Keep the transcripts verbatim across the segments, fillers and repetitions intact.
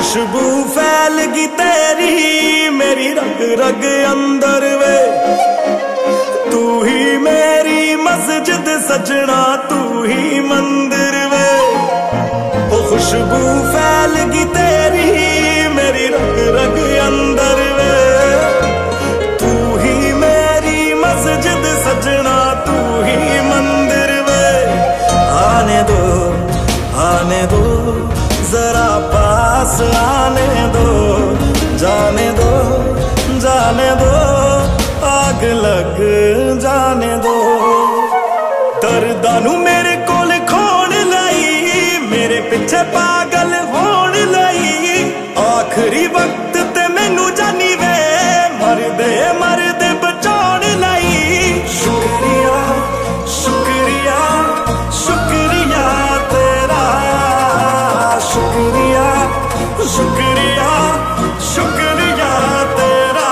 खुशबू फैल गई तेरी मेरी रग रग अंदर वे। तू ही मेरी मस्जिद सजना, तू ही मंदिर वे। ओ खुशबू फैल गई तेरी मेरी रग रग अंदर वे। तू ही मेरी मस्जिद सजना, तू ही मंदिर वे। आने दो आने दो जरा पास आने दो, जाने दो जाने दो आग लग जाने दो। दर्दां नू मेरे कोल खोण लई, मेरे पिछे पागल होण लई। आखिरी वक्त ते मैनू जानी वे मरदे मरदे बचाउण लई। शुक्रिया शुक्रिया शुक्रिया तेरा, शुक्रिया शुक्रिया शुक्रिया तेरा।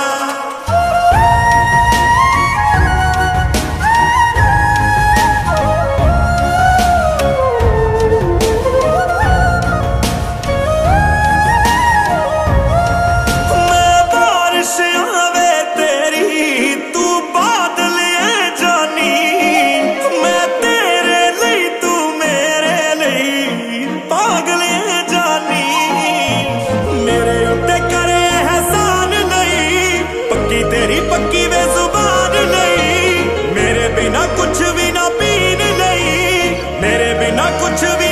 मैं बारिश आवे तेरी, तू बादल है जानी। मैं तेरे लिए तू मेरे लिए पागल है जानी। मेरे उत्ते करे एहसान नहीं, पक्की तेरी पक्की वे जुबान नहीं। मेरे बिना कुछ भी ना पीन नहीं, मेरे बिना कुछ भी